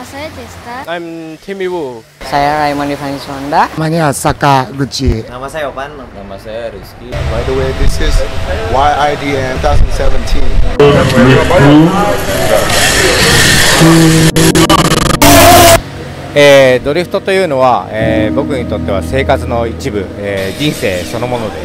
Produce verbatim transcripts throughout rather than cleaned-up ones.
Nama saya Jesta. I'm Timmy Wu. Saya Raymond Divani Sonda. Namanya Sakaguchi. Nama saya Opan. Nama saya Rizky. By the way, this is Y I D M twenty seventeen. Eh, ドリフトというのは、えー、僕にとっては生活の一部、えー、人生そのものです。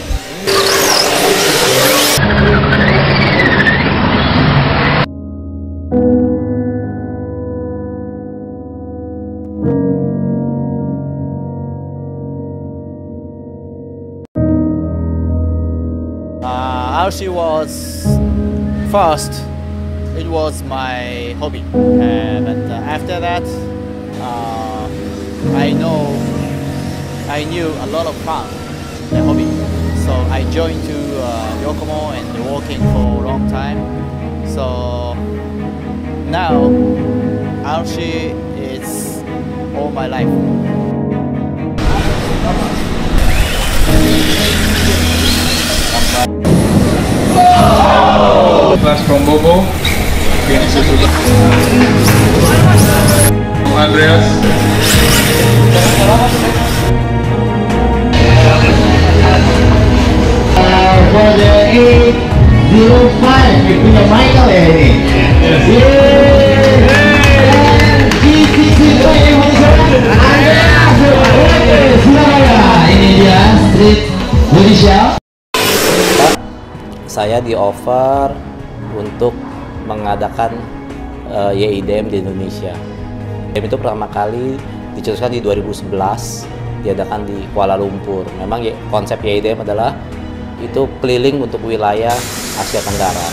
Uh, R C was first. It was my hobby, uh, but uh, after that, uh, I know I knew a lot of fun the hobby. So I joined to uh, Yokomo and working for a long time. So now R C is all my life. Class from Bobo, Andreas. For the eight zero five, punya Michael ya ini. Ini dia Street Indonesia. Saya di offer untuk mengadakan uh, Y I D M di Indonesia. Y I D M itu pertama kali dicetuskan di dua ribu sebelas, diadakan di Kuala Lumpur. Memang konsep Y I D M adalah itu keliling untuk wilayah Asia Tenggara.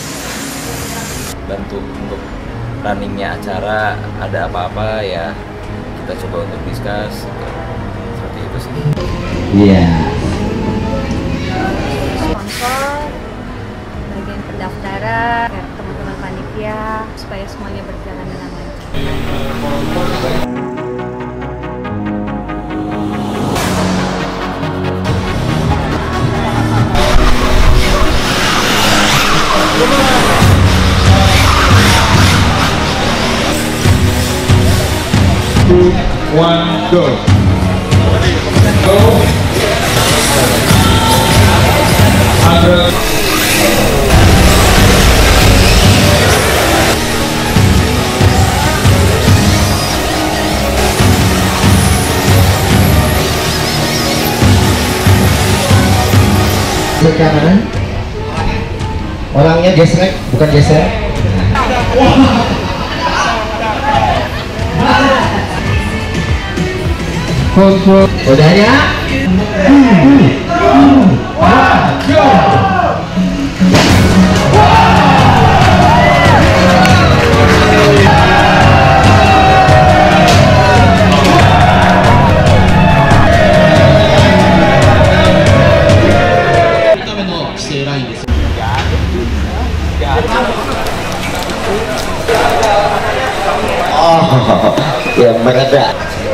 Bantu untuk runningnya acara, ada apa-apa ya kita coba untuk discuss seperti itu sih. Iya. Sponsor, bagian pendaftaran, teman-teman panitia, supaya semuanya berjalan dengan lancar. One, go. Go. Andreas. Kanan. Orangnya gesrek, bukan geser. Kontrol. Udah ya? Oh, yang meredak.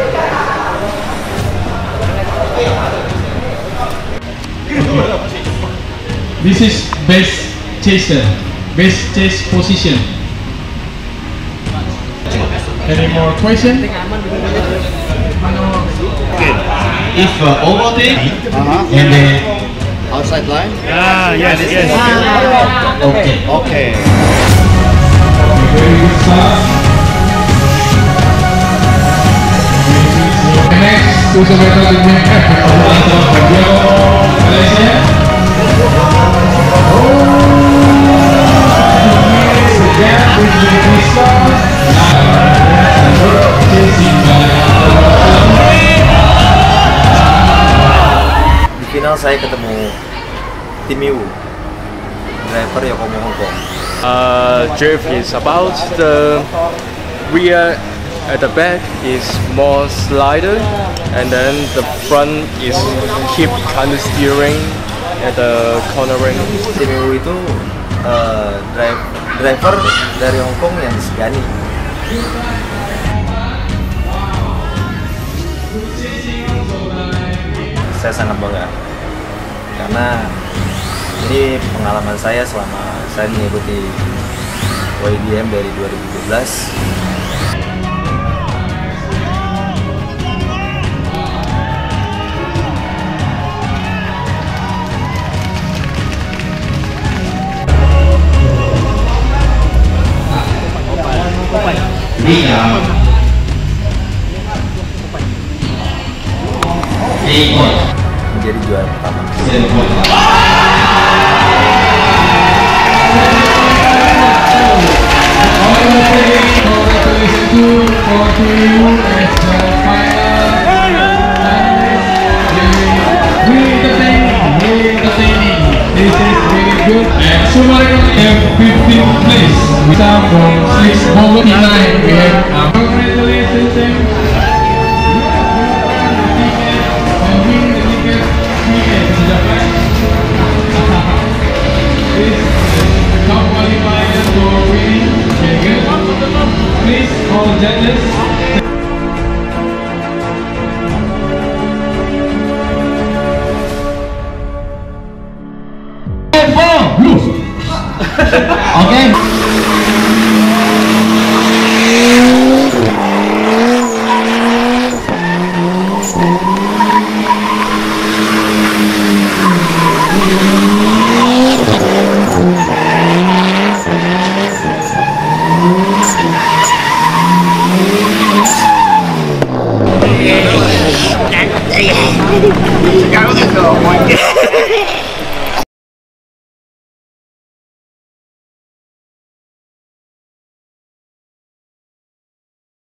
This is best chaser, best chase position. Any more question? If uh, overtake uh-huh. and then Outside line? ah yes yes. Okay Okay. Very good start. Next, who's available to make up Malaysia? Di final saya ketemu Timmy Wu, driver Yokomo Hong Kong. Uh, drift is about the rear at the back is more slider, and then the front is keep kind of steering at the cornering. Timmy Wu itu uh, drive, driver dari Hong Kong yang disegani. Saya sangat bangga karena ini pengalaman saya selama saya mengikuti Y I D M dari dua ribu dua belas. Tiga. Ikut. Menjadi juara pertama. This is really good. And Sumarekon have fifteenth place. We start from six forty-nine. We have uh, congratulations them. And win the ticket. Ticket sudah kan? This the top qualifier for winning. Okay, good. Please all judges. Okay. Go, go, go.